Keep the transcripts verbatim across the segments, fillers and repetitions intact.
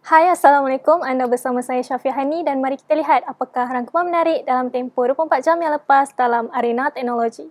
Hai, Assalamualaikum. Anda bersama saya Syafia Hani dan mari kita lihat apakah rangkuman menarik dalam tempoh dua puluh empat jam yang lepas dalam arena teknologi.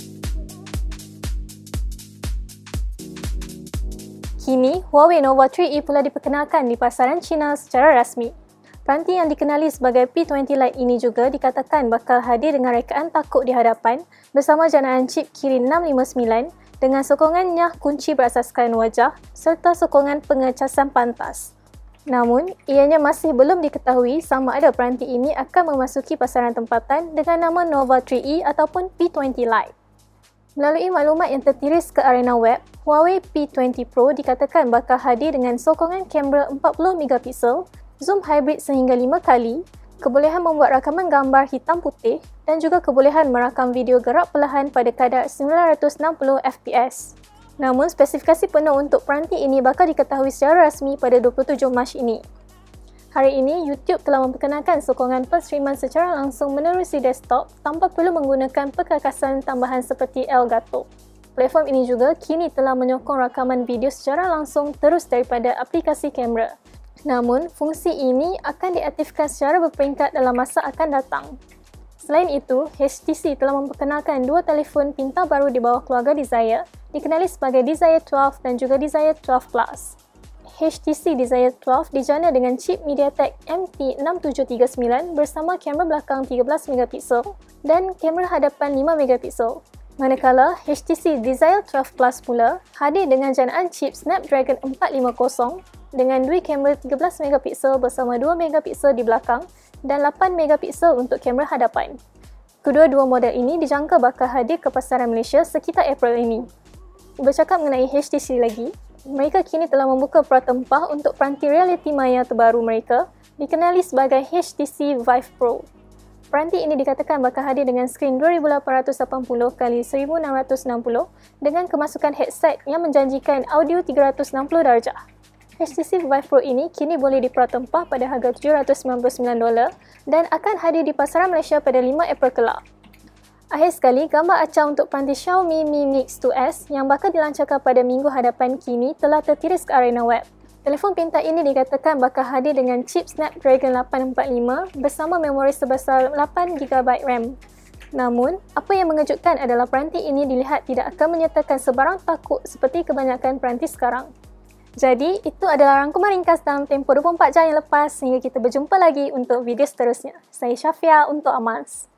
Kini, Huawei Nova tiga E pula diperkenalkan di pasaran China secara rasmi. Peranti yang dikenali sebagai P dua puluh Lite ini juga dikatakan bakal hadir dengan rekaan takuk di hadapan bersama janaan chip Kirin enam lima sembilan dengan sokongan nyah kunci berasaskan wajah serta sokongan pengecasan pantas. Namun, ianya masih belum diketahui sama ada peranti ini akan memasuki pasaran tempatan dengan nama Nova tiga E ataupun P dua puluh Lite. Melalui maklumat yang tertiris ke arena web, Huawei P dua puluh Pro dikatakan bakal hadir dengan sokongan kamera empat puluh megapiksel, zoom hybrid sehingga lima kali, kebolehan membuat rakaman gambar hitam putih dan juga kebolehan merakam video gerak perlahan pada kadar sembilan ratus enam puluh F P S. Namun, spesifikasi penuh untuk peranti ini bakal diketahui secara rasmi pada dua puluh tujuh Mac ini. Hari ini, YouTube telah memperkenalkan sokongan penstreaman secara langsung menerusi desktop tanpa perlu menggunakan perkakasan tambahan seperti Elgato. Platform ini juga kini telah menyokong rakaman video secara langsung terus daripada aplikasi kamera. Namun, fungsi ini akan diaktifkan secara berperingkat dalam masa akan datang. Selain itu, H T C telah memperkenalkan dua telefon pintar baru di bawah keluarga Desire, dikenali sebagai Desire dua belas dan juga Desire dua belas Plus. H T C Desire dua belas dijana dengan chip MediaTek M T enam tujuh tiga sembilan bersama kamera belakang tiga belas megapiksel dan kamera hadapan lima megapiksel. Manakala H T C Desire dua belas Plus pula hadir dengan janaan chip Snapdragon empat lima kosong dengan dua kamera tiga belas megapiksel bersama dua megapiksel di belakang dan lapan megapiksel untuk kamera hadapan. Kedua-dua model ini dijangka bakal hadir ke pasaran Malaysia sekitar April ini. Bercakap mengenai H T C lagi, mereka kini telah membuka peratempah untuk peranti realiti maya terbaru mereka, dikenali sebagai H T C Vive Pro. Peranti ini dikatakan bakal hadir dengan skrin dua ribu lapan ratus lapan puluh kali seribu enam ratus enam puluh dengan kemasukan headset yang menjanjikan audio tiga ratus enam puluh darjah. H T C Vive Pro ini kini boleh diperatempah pada harga tujuh ratus sembilan puluh sembilan dolar dan akan hadir di pasaran Malaysia pada lima April kelak. Akhir sekali, gambar acah untuk peranti Xiaomi Mi Mix dua S yang bakal dilancarkan pada minggu hadapan kini telah tertiris ke arena web. Telefon pintar ini dikatakan bakal hadir dengan chip Snapdragon lapan empat lima bersama memori sebesar lapan giga byte RAM. Namun, apa yang mengejutkan adalah peranti ini dilihat tidak akan menyertakan sebarang takuk seperti kebanyakan peranti sekarang. Jadi, itu adalah rangkuman ringkas dalam tempoh dua puluh empat jam yang lepas sehingga kita berjumpa lagi untuk video seterusnya. Saya Syafia untuk Amaz.